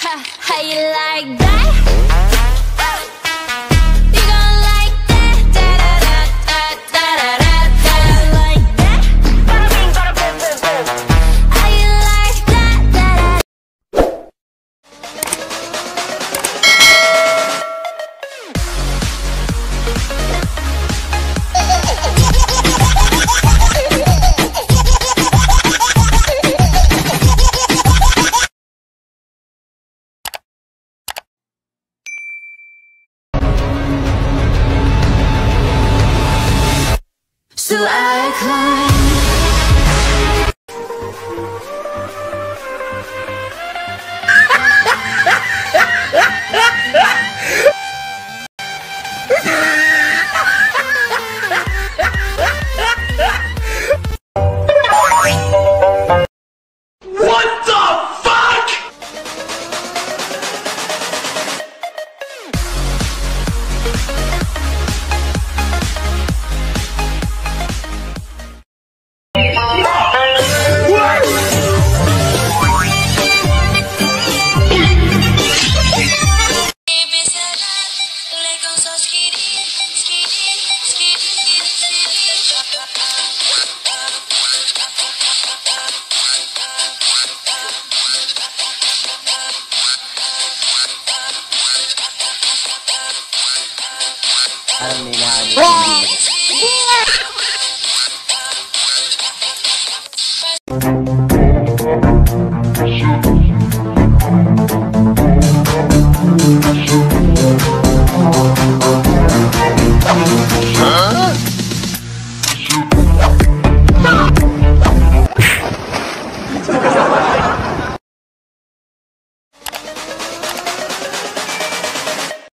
How you like that? You gon' like that? Da da da da da da da. Like that? Bada bing, bada boom, boom, boom. How you like that? Da da. So I climb. What the fuck? I don't mean how you